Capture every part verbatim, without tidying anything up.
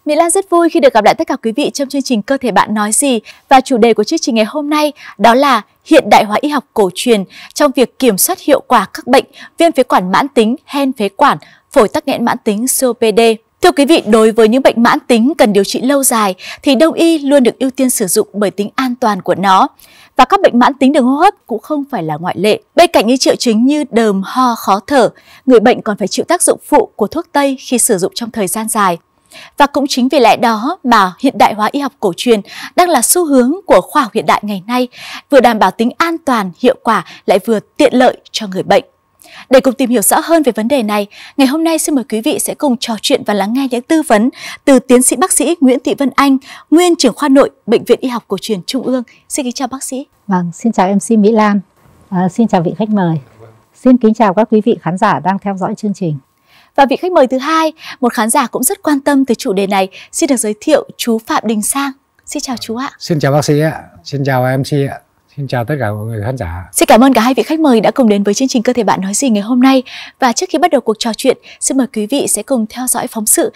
Mỹ Lan rất vui khi được gặp lại tất cả quý vị trong chương trình Cơ thể bạn nói gì. Và chủ đề của chương trình ngày hôm nay đó là hiện đại hóa y học cổ truyền trong việc kiểm soát hiệu quả các bệnh viêm phế quản mãn tính, hen phế quản, phổi tắc nghẽn mãn tính xê ô pê đê. Thưa quý vị, đối với những bệnh mãn tính cần điều trị lâu dài thì Đông y luôn được ưu tiên sử dụng bởi tính an toàn của nó. Và các bệnh mãn tính đường hô hấp cũng không phải là ngoại lệ. Bên cạnh những triệu chứng như đờm, ho, khó thở, người bệnh còn phải chịu tác dụng phụ của thuốc Tây khi sử dụng trong thời gian dài. Và cũng chính vì lẽ đó mà hiện đại hóa y học cổ truyền đang là xu hướng của khoa học hiện đại ngày nay, vừa đảm bảo tính an toàn, hiệu quả lại vừa tiện lợi cho người bệnh. Để cùng tìm hiểu rõ hơn về vấn đề này, ngày hôm nay xin mời quý vị sẽ cùng trò chuyện và lắng nghe những tư vấn từ tiến sĩ bác sĩ Nguyễn Thị Vân Anh, nguyên trưởng khoa nội Bệnh viện Y học Cổ truyền Trung ương. Xin kính chào bác sĩ. Vâng, xin chào em xê Mỹ Lan, à, xin chào vị khách mời, xin kính chào các quý vị khán giả đang theo dõi chương trình. Và vị khách mời thứ hai, một khán giả cũng rất quan tâm tới chủ đề này, xin được giới thiệu chú Phạm Đình Sang. Xin chào chú ạ. Xin chào bác sĩ ạ, xin chào em xê ạ. Xin chào tất cả mọi người khán giả. Xin cảm ơn cả hai vị khách mời đã cùng đến với chương trình Cơ thể bạn nói gì ngày hôm nay. Và trước khi bắt đầu cuộc trò chuyện, xin mời quý vị sẽ cùng theo dõi phóng sự.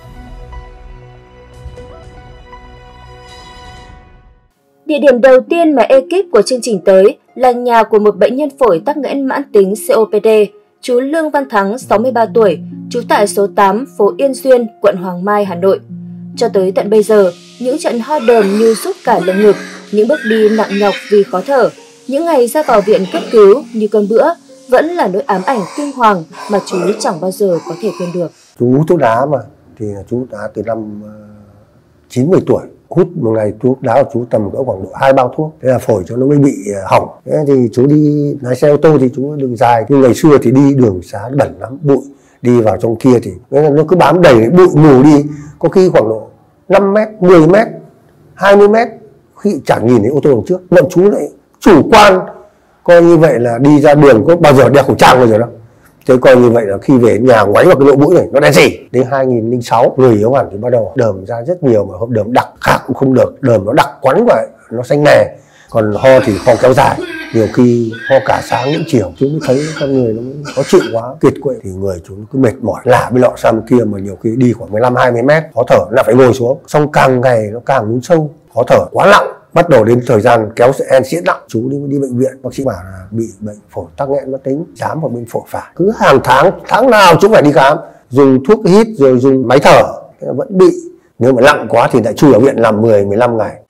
Địa điểm đầu tiên mà ekip của chương trình tới là nhà của một bệnh nhân phổi tắc nghẽn mãn tính xê ô pê đê, chú Lương Văn Thắng, sáu mươi ba tuổi, trú tại số tám phố Yên Xuyên, quận Hoàng Mai, Hà Nội. Cho tới tận bây giờ, những trận ho đờm như sút cả lồng ngực, những bước đi nặng nhọc vì khó thở, những ngày ra vào viện cấp cứu như cơm bữa vẫn là nỗi ám ảnh kinh hoàng mà chú chẳng bao giờ có thể quên được. Chú hút thuốc lá mà, thì chú đã từ năm chín mươi tuổi. Hút một ngày thuốc lá của chú tầm cỡ khoảng độ hai bao thuốc, thế là phổi cho nó mới bị hỏng. Thế thì chú đi lái xe ô tô thì chú đường dài, nhưng ngày xưa thì đi đường xá bẩn lắm, bụi, đi vào trong kia thì nó cứ bám đầy bụi mù đi, có khi khoảng độ năm mét, mười mét, hai mươi mét, khi chẳng nhìn thấy ô tô đằng trước. Bọn chú lại chủ quan coi như vậy là đi ra đường có bao giờ đeo khẩu trang bao giờ đâu. Thế coi như vậy là khi về nhà ngoáy vào cái lỗ mũi này nó đen xỉ. Đến hai nghìn lẻ sáu người yếu hẳn thì bắt đầu đờm ra rất nhiều, mà hôm đờm đặc khác cũng không được, đờm nó đặc quắn vậy, nó xanh nè. Còn ho thì ho kéo dài, nhiều khi ho cả sáng đến chiều, chú mới thấy con người nó khó chịu quá, kiệt quệ thì người chú cứ mệt mỏi, lả bên lọ sang kia, mà nhiều khi đi khoảng mười lăm hai mươi mét, khó thở là phải ngồi xuống. Xong càng ngày nó càng lún sâu, khó thở quá nặng. Bắt đầu đến thời gian kéo hen suyễn nặng, chú đi đi bệnh viện, bác sĩ bảo là bị bệnh phổi tắc nghẽn mãn tính, khám vào bên phổi phải. Cứ hàng tháng, tháng nào chú phải đi khám, dùng thuốc hít rồi dùng máy thở, vẫn bị. Nếu mà nặng quá thì lại chui ở viện làm mười mười lăm ngày.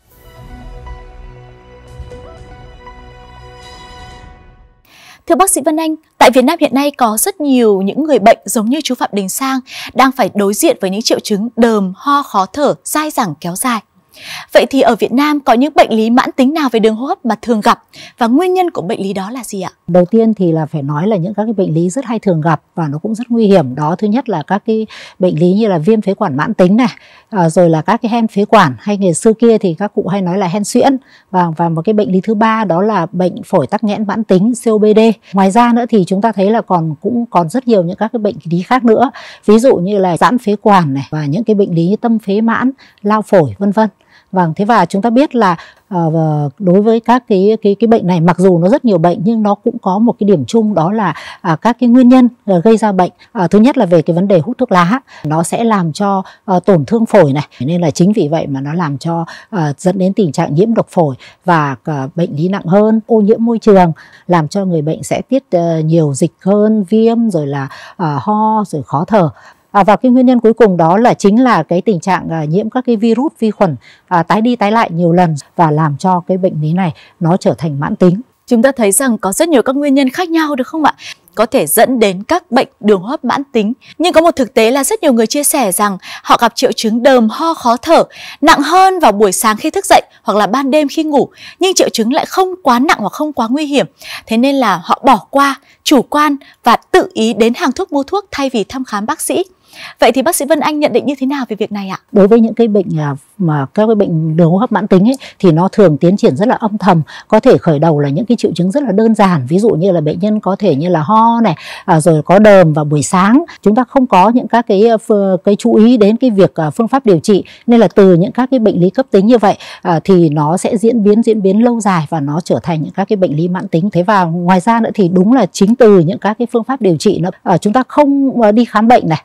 Thưa bác sĩ Vân Anh, tại Việt Nam hiện nay có rất nhiều những người bệnh giống như chú Phạm Đình Sang đang phải đối diện với những triệu chứng đờm, ho, khó thở, dai dẳng kéo dài. Vậy thì ở Việt Nam có những bệnh lý mãn tính nào về đường hô hấp mà thường gặp, và nguyên nhân của bệnh lý đó là gì ạ? Đầu tiên thì là phải nói là những các cái bệnh lý rất hay thường gặp và nó cũng rất nguy hiểm. Đó, thứ nhất là các cái bệnh lý như là viêm phế quản mãn tính này, à, rồi là các cái hen phế quản, hay ngày xưa kia thì các cụ hay nói là hen suyễn, và và một cái bệnh lý thứ ba đó là bệnh phổi tắc nghẽn mãn tính xê ô pê đê. Ngoài ra nữa thì chúng ta thấy là còn cũng còn rất nhiều những các cái bệnh lý khác nữa, ví dụ như là giãn phế quản này, và những cái bệnh lý như tâm phế mãn, lao phổi vân vân. Vâng, thế và chúng ta biết là uh, đối với các cái cái cái bệnh này, mặc dù nó rất nhiều bệnh nhưng nó cũng có một cái điểm chung, đó là uh, các cái nguyên nhân uh, gây ra bệnh. Uh, thứ nhất là về cái vấn đề hút thuốc lá, nó sẽ làm cho uh, tổn thương phổi này, nên là chính vì vậy mà nó làm cho uh, dẫn đến tình trạng nhiễm độc phổi và uh, bệnh lý nặng hơn, ô nhiễm môi trường làm cho người bệnh sẽ tiết uh, nhiều dịch hơn, viêm, rồi là uh, ho, rồi khó thở. À, và cái nguyên nhân cuối cùng đó là chính là cái tình trạng à, nhiễm các cái virus, vi khuẩn à, tái đi tái lại nhiều lần và làm cho cái bệnh lý này nó trở thành mãn tính. Chúng ta thấy rằng có rất nhiều các nguyên nhân khác nhau, được không ạ? Có thể dẫn đến các bệnh đường hô hấp mãn tính. Nhưng có một thực tế là rất nhiều người chia sẻ rằng họ gặp triệu chứng đờm, ho, khó thở nặng hơn vào buổi sáng khi thức dậy hoặc là ban đêm khi ngủ, nhưng triệu chứng lại không quá nặng hoặc không quá nguy hiểm. Thế nên là họ bỏ qua, chủ quan và tự ý đến hàng thuốc mua thuốc thay vì thăm khám bác sĩ. Vậy thì bác sĩ Vân Anh nhận định như thế nào về việc này ạ? Đối với những cái bệnh mà các cái bệnh đường hô hấp mãn tính ấy, thì nó thường tiến triển rất là âm thầm, có thể khởi đầu là những cái triệu chứng rất là đơn giản, ví dụ như là bệnh nhân có thể như là ho này, à, rồi có đờm vào buổi sáng, chúng ta không có những các cái cái chú ý đến cái việc phương pháp điều trị, nên là từ những các cái bệnh lý cấp tính như vậy à, thì nó sẽ diễn biến diễn biến lâu dài và nó trở thành những các cái bệnh lý mãn tính. Thế và ngoài ra nữa thì đúng là chính từ những các cái phương pháp điều trị nó à, chúng ta không đi khám bệnh này, rồi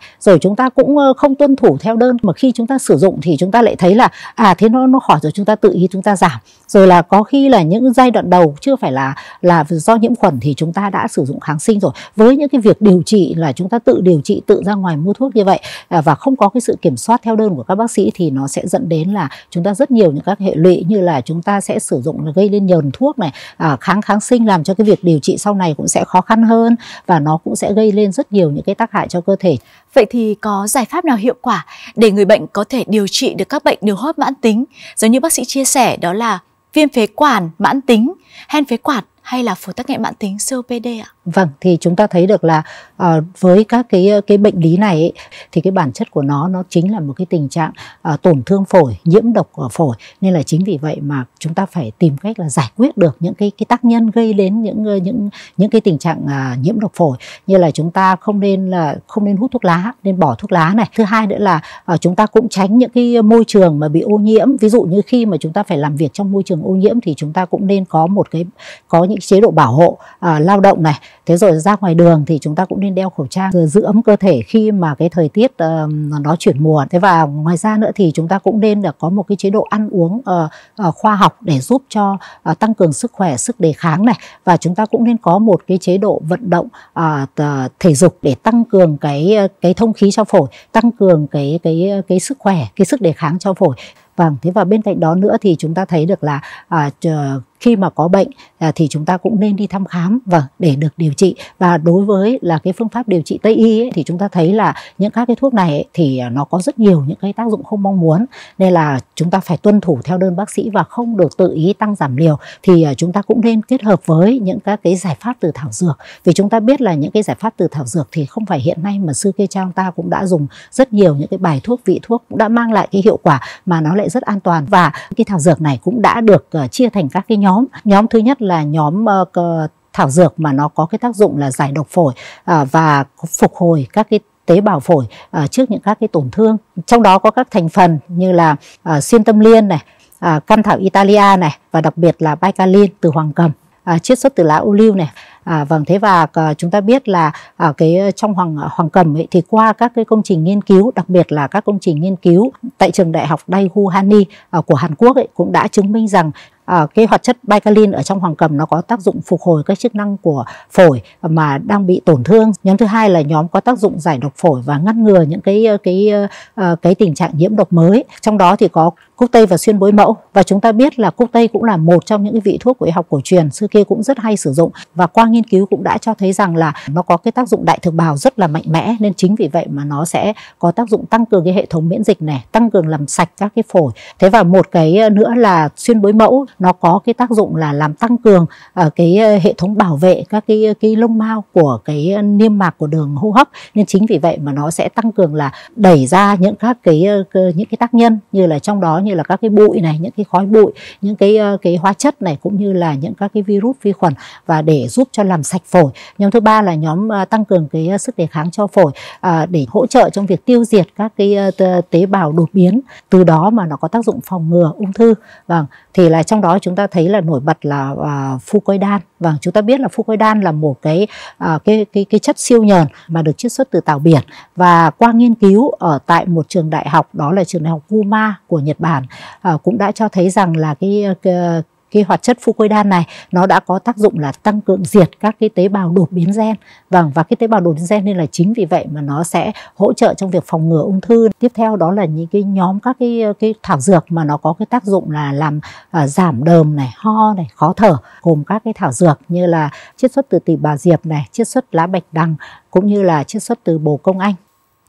chúng ta cũng không tuân thủ theo đơn, mà khi chúng ta sử dụng thì chúng ta lại thấy là à thế nó nó khỏi rồi, chúng ta tự ý chúng ta giảm. Rồi là có khi là những giai đoạn đầu chưa phải là là do nhiễm khuẩn thì chúng ta đã sử dụng kháng sinh rồi. Với những cái việc điều trị là chúng ta tự điều trị, tự ra ngoài mua thuốc như vậy và không có cái sự kiểm soát theo đơn của các bác sĩ thì nó sẽ dẫn đến là chúng ta rất nhiều những các hệ lụy, như là chúng ta sẽ sử dụng gây lên nhờn thuốc này, à, kháng kháng sinh làm cho cái việc điều trị sau này cũng sẽ khó khăn hơn, và nó cũng sẽ gây lên rất nhiều những cái tác hại cho cơ thể. Vậy thì có giải pháp nào hiệu quả để người bệnh có thể điều trị được các bệnh đường hô hấp mãn tính, giống như bác sĩ chia sẻ đó là viêm phế quản mãn tính, hen phế quản hay là phổi tắc nghẽn mãn tính xê ô pê đê ạ? Vâng, thì chúng ta thấy được là uh, với các cái cái bệnh lý này ấy, thì cái bản chất của nó nó chính là một cái tình trạng uh, tổn thương phổi, nhiễm độc ở phổi, nên là chính vì vậy mà chúng ta phải tìm cách là giải quyết được những cái cái tác nhân gây đến những những những cái tình trạng uh, nhiễm độc phổi, như là chúng ta không nên là không nên hút thuốc lá, nên bỏ thuốc lá này. Thứ hai nữa là uh, chúng ta cũng tránh những cái môi trường mà bị ô nhiễm. Ví dụ như khi mà chúng ta phải làm việc trong môi trường ô nhiễm thì chúng ta cũng nên có một cái có những chế độ bảo hộ uh, lao động này. Thế rồi ra ngoài đường thì chúng ta cũng nên đeo khẩu trang, rồi giữ ấm cơ thể khi mà cái thời tiết uh, nó chuyển mùa. Thế và ngoài ra nữa thì chúng ta cũng nên là có một cái chế độ ăn uống uh, uh, khoa học để giúp cho uh, tăng cường sức khỏe, sức đề kháng này. Và chúng ta cũng nên có một cái chế độ vận động uh, thể dục để tăng cường cái cái thông khí cho phổi, tăng cường cái cái cái sức khỏe, cái sức đề kháng cho phổi. Vâng, thế và bên cạnh đó nữa thì chúng ta thấy được là à, khi mà có bệnh à, thì chúng ta cũng nên đi thăm khám và để được điều trị. Và đối với là cái phương pháp điều trị Tây y ấy, thì chúng ta thấy là những các cái thuốc này ấy, thì nó có rất nhiều những cái tác dụng không mong muốn, nên là chúng ta phải tuân thủ theo đơn bác sĩ và không được tự ý tăng giảm liều. Thì à, chúng ta cũng nên kết hợp với những các cái giải pháp từ thảo dược, vì chúng ta biết là những cái giải pháp từ thảo dược thì không phải hiện nay mà xưa kia cha ông ta cũng đã dùng rất nhiều những cái bài thuốc, vị thuốc cũng đã mang lại cái hiệu quả mà nó lại rất an toàn. Và cái thảo dược này cũng đã được uh, chia thành các cái nhóm. Nhóm thứ nhất là nhóm uh, thảo dược mà nó có cái tác dụng là giải độc phổi uh, và phục hồi các cái tế bào phổi uh, trước những các cái tổn thương. Trong đó có các thành phần như là uh, xuyên tâm liên này, uh, căn thảo Italia này, và đặc biệt là baicalin từ hoàng cầm, uh, chiết xuất từ lá ô liu này. À, vâng, thế và uh, chúng ta biết là uh, cái trong hoàng hoàng cầm ấy, thì qua các cái công trình nghiên cứu, đặc biệt là các công trình nghiên cứu tại trường đại học Daegu Hanmi uh, của Hàn Quốc ấy, cũng đã chứng minh rằng À, cái hoạt chất baicalin ở trong hoàng cầm nó có tác dụng phục hồi các chức năng của phổi mà đang bị tổn thương. Nhóm thứ hai là nhóm có tác dụng giải độc phổi và ngăn ngừa những cái cái cái, cái tình trạng nhiễm độc mới. Trong đó thì có cúc tây và xuyên bối mẫu, và chúng ta biết là cúc tây cũng là một trong những cái vị thuốc của y học cổ truyền xưa kia cũng rất hay sử dụng, và qua nghiên cứu cũng đã cho thấy rằng là nó có cái tác dụng đại thực bào rất là mạnh mẽ, nên chính vì vậy mà nó sẽ có tác dụng tăng cường cái hệ thống miễn dịch này, tăng cường làm sạch các cái phổi. Thế và một cái nữa là xuyên bối mẫu, nó có cái tác dụng là làm tăng cường uh, cái hệ thống bảo vệ các cái cái lông mao của cái niêm mạc của đường hô hấp, nên chính vì vậy mà nó sẽ tăng cường là đẩy ra những các cái những cái tác nhân, như là trong đó như là các cái bụi này, những cái khói bụi, những cái cái hóa chất này, cũng như là những các cái virus vi khuẩn, và để giúp cho làm sạch phổi. Nhóm thứ ba là nhóm uh, tăng cường cái sức đề kháng cho phổi, uh, để hỗ trợ trong việc tiêu diệt các cái uh, tế bào đột biến, từ đó mà nó có tác dụng phòng ngừa ung thư. Vâng, thì là trong đó chúng ta thấy là nổi bật là uh, fucoidan. Vâng, chúng ta biết là fucoidan là một cái uh, cái cái cái chất siêu nhờn mà được chiết xuất từ tảo biển, và qua nghiên cứu ở tại một trường đại học, đó là trường đại học Guma của Nhật Bản, uh, cũng đã cho thấy rằng là cái, cái cái hoạt chất fucoidan này nó đã có tác dụng là tăng cường diệt các cái tế bào đột biến gen. Vâng, và cái tế bào đột biến gen nên là chính vì vậy mà nó sẽ hỗ trợ trong việc phòng ngừa ung thư. Tiếp theo đó là những cái nhóm các cái cái thảo dược mà nó có cái tác dụng là làm uh, giảm đờm này, ho này, khó thở, gồm các cái thảo dược như là chiết xuất từ tỳ bà diệp này, chiết xuất lá bạch đằng, cũng như là chiết xuất từ bồ công anh.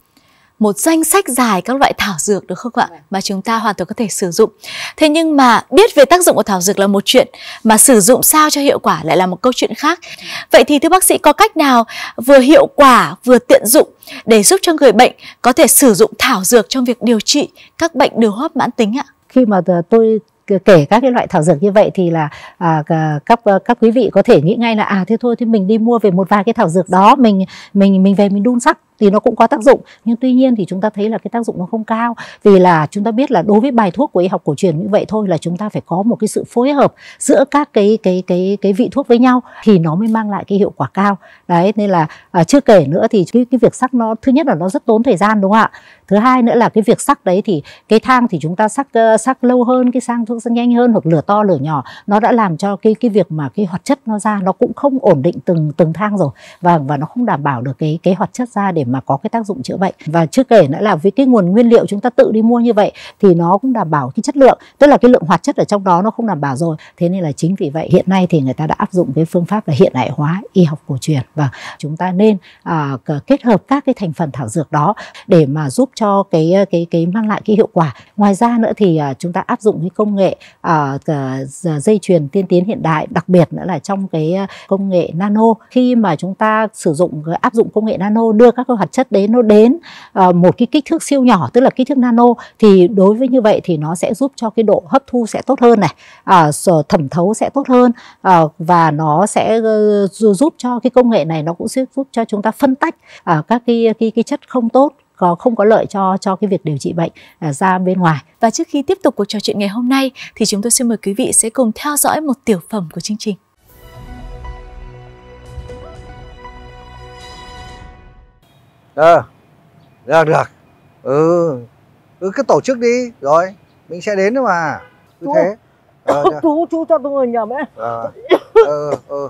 Một danh sách dài các loại thảo dược được không ạ, mà chúng ta hoàn toàn có thể sử dụng. Thế nhưng mà biết về tác dụng của thảo dược là một chuyện, mà sử dụng sao cho hiệu quả lại là một câu chuyện khác. Vậy thì thưa bác sĩ, có cách nào vừa hiệu quả vừa tiện dụng để giúp cho người bệnh có thể sử dụng thảo dược trong việc điều trị các bệnh đường hô hấp mãn tính ạ? Khi mà tôi kể các cái loại thảo dược như vậy thì là à, các các quý vị có thể nghĩ ngay là à thế thôi thì mình đi mua về một vài cái thảo dược đó, mình mình mình về mình đun sắc thì nó cũng có tác dụng, nhưng tuy nhiên thì chúng ta thấy là cái tác dụng nó không cao, vì là chúng ta biết là đối với bài thuốc của y học cổ truyền như vậy thôi là chúng ta phải có một cái sự phối hợp giữa các cái cái cái cái vị thuốc với nhau thì nó mới mang lại cái hiệu quả cao. Đấy, nên là à, chưa kể nữa thì cái cái việc sắc nó thứ nhất là nó rất tốn thời gian, đúng không ạ? Thứ hai nữa là cái việc sắc đấy thì cái thang thì chúng ta sắc uh, sắc lâu hơn, cái sang thuốc sắc nhanh hơn, hoặc lửa to lửa nhỏ, nó đã làm cho cái cái việc mà cái hoạt chất nó ra nó cũng không ổn định từng từng thang rồi, và và nó không đảm bảo được cái cái hoạt chất ra để mà có cái tác dụng chữa bệnh. Và chưa kể nữa là với cái nguồn nguyên liệu chúng ta tự đi mua như vậy thì nó cũng đảm bảo cái chất lượng, tức là cái lượng hoạt chất ở trong đó nó không đảm bảo rồi. Thế nên là chính vì vậy hiện nay thì người ta đã áp dụng cái phương pháp là hiện đại hóa y học cổ truyền, và chúng ta nên à, kết hợp các cái thành phần thảo dược đó để mà giúp cho cái cái cái mang lại cái hiệu quả. Ngoài ra nữa thì à, chúng ta áp dụng cái công nghệ à, dây chuyền tiên tiến hiện đại, đặc biệt nữa là trong cái công nghệ nano. Khi mà chúng ta sử dụng áp dụng công nghệ nano, đưa các cái hoạt chất đấy nó đến à, một cái kích thước siêu nhỏ, tức là kích thước nano, thì đối với như vậy thì nó sẽ giúp cho cái độ hấp thu sẽ tốt hơn này, à, thẩm thấu sẽ tốt hơn, à, và nó sẽ uh, giúp cho cái công nghệ này nó cũng sẽ giúp cho chúng ta phân tách à, các cái, cái cái chất không tốt, có không có lợi cho cho cái việc điều trị bệnh à, ra bên ngoài. Và trước khi tiếp tục cuộc trò chuyện ngày hôm nay thì chúng tôi xin mời quý vị sẽ cùng theo dõi một tiểu phẩm của chương trình. Ờ, được được. Ừ, ừ cứ tổ chức đi, rồi mình sẽ đến thôi mà. Cứ thế. Ờ, chú chú cho tôi ngồi nhầm ấy. Ờ, ờ, ờ.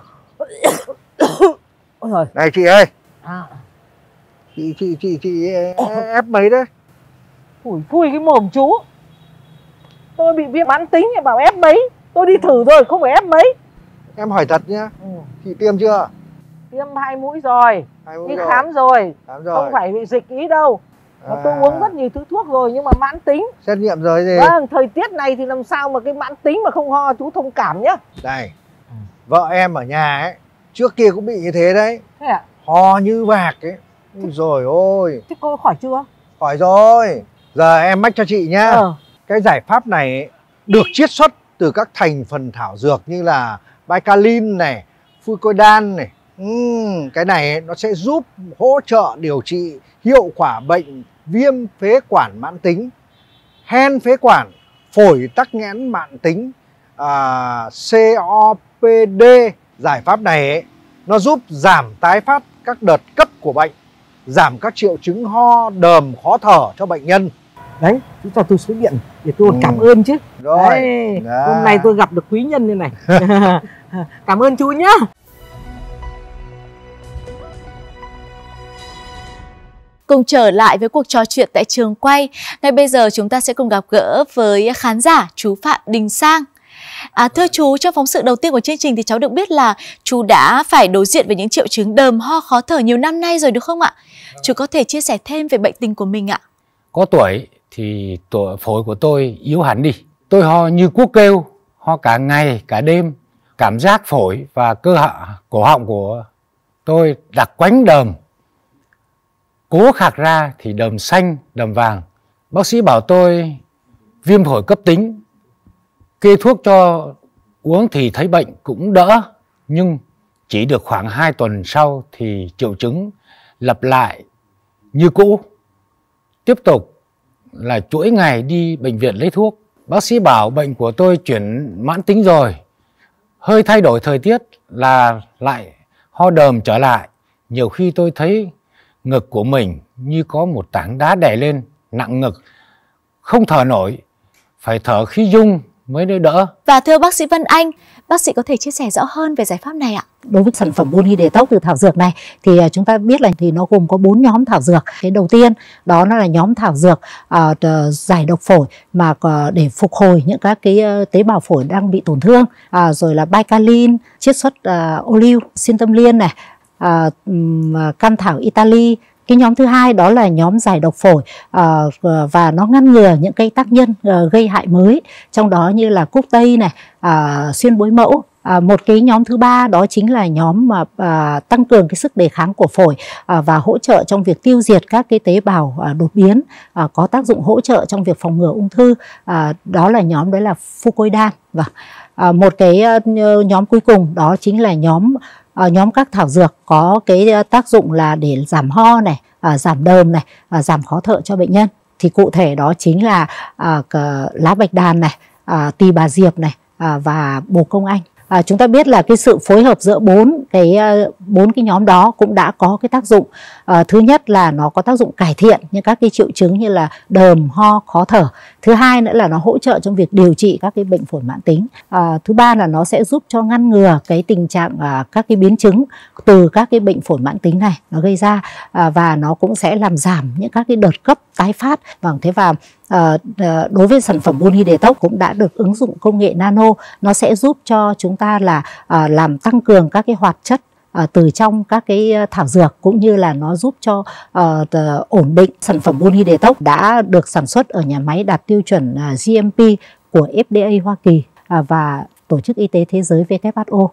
Ôi giời. Này chị ơi. À. Chị chị chị chị ép mấy đấy? Ủi phui cái mồm chú. Tôi bị viêm mãn tính thì bảo ép mấy. Tôi đi thử rồi, không phải ép mấy. Em hỏi thật nhá. Ừ. Chị tiêm chưa? Tiêm hai mũi rồi. Hai mũi đi rồi. khám rồi. Khám rồi. Không phải bị dịch ý đâu. À. Tôi uống rất nhiều thứ thuốc rồi nhưng mà mãn tính. Xét nghiệm rồi gì? Vâng, thời tiết này thì làm sao mà cái mãn tính mà không ho, chú thông cảm nhá. Này, ừ. Vợ em ở nhà ấy, trước kia cũng bị như thế đấy. Thế ạ? Ho như bạc ấy. Ôi rồi ôi. Thế cô khỏi chưa? Khỏi rồi. Giờ em mách cho chị nhá. Ờ. Cái giải pháp này ấy, được chiết xuất từ các thành phần thảo dược như là Baikalin này, Fucoidan này. uhm, Cái này ấy, nó sẽ giúp hỗ trợ điều trị hiệu quả bệnh viêm phế quản mãn tính, hen phế quản, phổi tắc nghẽn mãn tính, à, xê o pê đê. Giải pháp này ấy, nó giúp giảm tái phát các đợt cấp của bệnh, giảm các triệu chứng ho, đờm, khó thở cho bệnh nhân. Đấy, chú cho tôi số điện để tôi ừ. cảm ơn chứ. Rồi. Đấy, hôm nay tôi gặp được quý nhân như này. Cảm ơn chú nhá. Cùng trở lại với cuộc trò chuyện tại trường quay. Ngay bây giờ chúng ta sẽ cùng gặp gỡ với khán giả chú Phạm Đình Sang. À, thưa chú, trong phóng sự đầu tiên của chương trình thì cháu được biết là chú đã phải đối diện với những triệu chứng đờm ho khó thở nhiều năm nay rồi, được không ạ? Chú có thể chia sẻ thêm về bệnh tình của mình ạ? Có tuổi thì tuổi phổi của tôi yếu hẳn đi. Tôi ho như cuốc kêu, ho cả ngày cả đêm. Cảm giác phổi và cơ họng, cổ họng của tôi đặc quánh đờm. Cố khạc ra thì đờm xanh, đờm vàng. Bác sĩ bảo tôi viêm phổi cấp tính, kê thuốc cho uống thì thấy bệnh cũng đỡ. Nhưng chỉ được khoảng hai tuần sau thì triệu chứng lặp lại như cũ. Tiếp tục là chuỗi ngày đi bệnh viện lấy thuốc. Bác sĩ bảo bệnh của tôi chuyển mãn tính rồi. Hơi thay đổi thời tiết là lại ho đờm trở lại. Nhiều khi tôi thấy ngực của mình như có một tảng đá đè lên, nặng ngực, không thở nổi, phải thở khí dung mới đỡ. Và thưa bác sĩ Vân Anh, bác sĩ có thể chia sẻ rõ hơn về giải pháp này ạ? Đối với sản phẩm Boni Detox từ thảo dược này thì chúng ta biết là thì nó gồm có bốn nhóm thảo dược. Cái đầu tiên đó nó là nhóm thảo dược uh, giải độc phổi mà uh, để phục hồi những các cái uh, tế bào phổi đang bị tổn thương. Uh, rồi là Baikalin, chiết xuất uh, ô liu, Sintamlin này, uh, um, cam thảo Italy. Cái nhóm thứ hai đó là nhóm giải độc phổi uh, và nó ngăn ngừa những cái tác nhân uh, gây hại mới, trong đó như là cúc tây này, uh, xuyên bối mẫu. À, một cái nhóm thứ ba đó chính là nhóm mà à, tăng cường cái sức đề kháng của phổi à, và hỗ trợ trong việc tiêu diệt các cái tế bào à, đột biến, à, có tác dụng hỗ trợ trong việc phòng ngừa ung thư. À, đó là nhóm đấy là Fucoidan. Và à, một cái à, nhóm cuối cùng đó chính là nhóm à, nhóm các thảo dược có cái tác dụng là để giảm ho này, à, giảm đờm này, à, giảm khó thở cho bệnh nhân. Thì cụ thể đó chính là à, lá bạch đàn này, à, tỳ bà diệp này, à, và bồ công anh. À, chúng ta biết là cái sự phối hợp giữa bốn cái bốn cái nhóm đó cũng đã có cái tác dụng. À, thứ nhất là nó có tác dụng cải thiện những các cái triệu chứng như là đờm, ho, khó thở. Thứ hai nữa là nó hỗ trợ trong việc điều trị các cái bệnh phổi mãn tính. À, thứ ba là nó sẽ giúp cho ngăn ngừa cái tình trạng à, các cái biến chứng từ các cái bệnh phổi mãn tính này nó gây ra, à, và nó cũng sẽ làm giảm những các cái đợt cấp tái phát. Vâng, thế và À, đối với sản phẩm Boni Detox cũng đã được ứng dụng công nghệ nano, nó sẽ giúp cho chúng ta là à, làm tăng cường các cái hoạt chất à, từ trong các cái thảo dược, cũng như là nó giúp cho à, ổn định. Sản phẩm Boni Detox đã được sản xuất ở nhà máy đạt tiêu chuẩn à, G M P của F D A Hoa Kỳ à, và Tổ chức Y tế Thế giới W H O.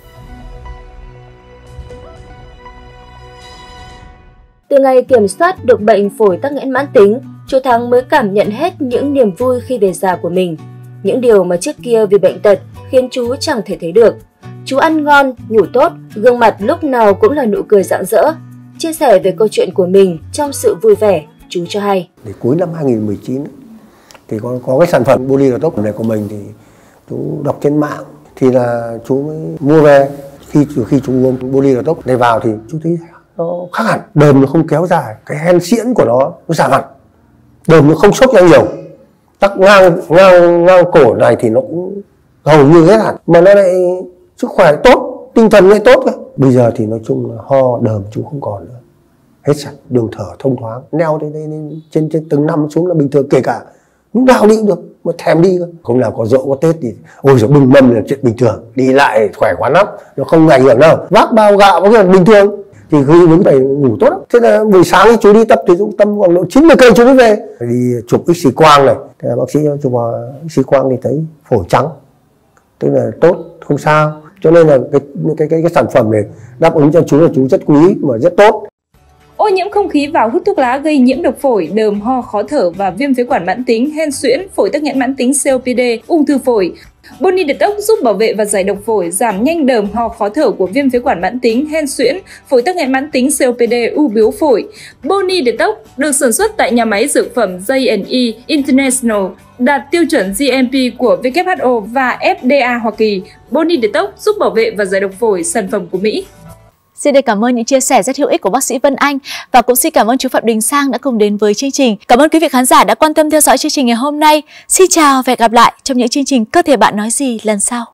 Từ ngày kiểm soát được bệnh phổi tắc nghẽn mãn tính, chú Thắng mới cảm nhận hết những niềm vui khi về già của mình. Những điều mà trước kia vì bệnh tật khiến chú chẳng thể thấy được. Chú ăn ngon, ngủ tốt, gương mặt lúc nào cũng là nụ cười rạng rỡ. Chia sẻ về câu chuyện của mình trong sự vui vẻ, chú cho hay. Để cuối năm hai nghìn không trăm mười chín thì có, có cái sản phẩm Boni Detox này của mình thì chú đọc trên mạng thì là chú mới mua về. Khi khi chú uống Boni Detox này vào thì chú thấy nó khác hẳn, đờm nó không kéo dài, cái hen suyễn của nó nó giảm hẳn, đờm nó không sốc ra nhiều, tắc ngang ngang ngang cổ này thì nó cũng hầu như hết hẳn, mà nó lại sức khỏe tốt, tinh thần lại tốt cơ. Bây giờ thì nói chung là ho đờm chú không còn nữa, hết sạch, đường thở thông thoáng, neo đến, đến, đến trên trên từng năm xuống là bình thường, kể cả lúc nào đi cũng được, mà thèm đi cơ. Không nào có dỗ có Tết thì ôi giời, bưng mâm là chuyện bình thường, đi lại khỏe khoắn lắm, nó không ảnh hưởng đâu, vác bao gạo có cái bình thường. Thì khi đứng phải ngủ tốt lắm. Thế là buổi sáng thì chú đi tập thể dục tầm khoảng độ chín mươi cây chú mới về. Đi chụp X quang này, thế là bác sĩ chụp X quang thì thấy phổi trắng, tức là tốt, không sao. Cho nên là cái cái cái, cái sản phẩm này đáp ứng cho chú là chú rất quý mà rất tốt. Ô nhiễm không khí và hút thuốc lá gây nhiễm độc phổi, đờm, ho, khó thở và viêm phế quản mãn tính, hen suyễn, phổi tắc nghẽn mãn tính C O P D, ung thư phổi. Boni Detox giúp bảo vệ và giải độc phổi, giảm nhanh đờm, ho, khó thở của viêm phế quản mãn tính, hen suyễn, phổi tắc nghẽn mãn tính C O P D, u bướu phổi. Boni Detox được sản xuất tại nhà máy dược phẩm J and E International, đạt tiêu chuẩn G M P của W H O và F D A Hoa Kỳ. Boni Detox giúp bảo vệ và giải độc phổi, sản phẩm của Mỹ. Xin được cảm ơn những chia sẻ rất hữu ích của bác sĩ Vân Anh, và cũng xin cảm ơn chú Phạm Đình Sang đã cùng đến với chương trình. Cảm ơn quý vị khán giả đã quan tâm theo dõi chương trình ngày hôm nay. Xin chào và hẹn gặp lại trong những chương trình Cơ thể bạn nói gì lần sau.